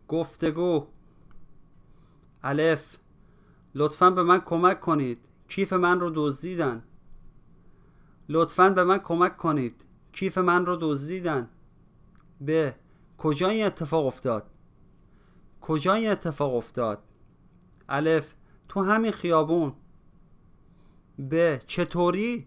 گفتگو. الف، لطفاً به من کمک کنید، کیف من رو دزدیدن. لطفاً به من کمک کنید، کیف من رو دزدیدن. ب، کجا این اتفاق افتاد؟ کجا این اتفاق افتاد؟ الف، تو همین خیابون. ب، چطوری؟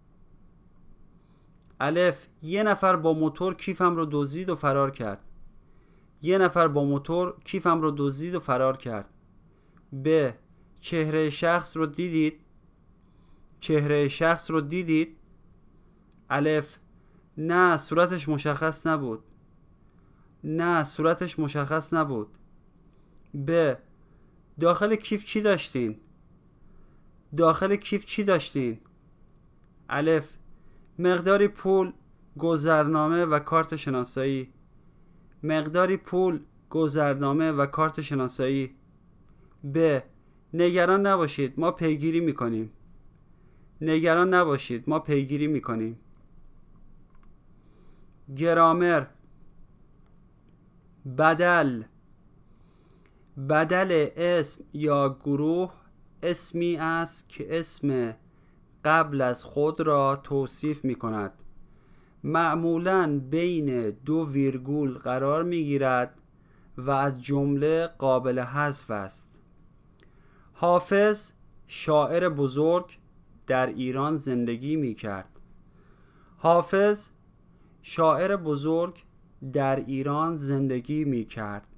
الف، یه نفر با موتور کیفم رو دزدید و فرار کرد. یه نفر با موتور کیفم رو دزدید و فرار کرد. ب، چهره شخص رو دیدید؟ چهره شخص رو دیدید؟ الف، نه صورتش مشخص نبود. نه صورتش مشخص نبود. ب، داخل کیف چی داشتین؟ داخل کیف چی داشتین؟ الف، مقداری پول، گذرنامه و کارت شناسایی. مقداری پول، گذرنامه و کارت شناسایی. ب، نگران نباشید ما پیگیری میکنیم. نگران نباشید ما پیگیری میکنیم. گرامر. بدل. بدل اسم یا گروه اسمی است که اسم قبل از خود را توصیف می کند. معمولاً بین دو ویرگول قرار می گیرد و از جمله قابل حذف است. حافظ شاعر بزرگ در ایران زندگی می کرد. حافظ شاعر بزرگ در ایران زندگی می کرد.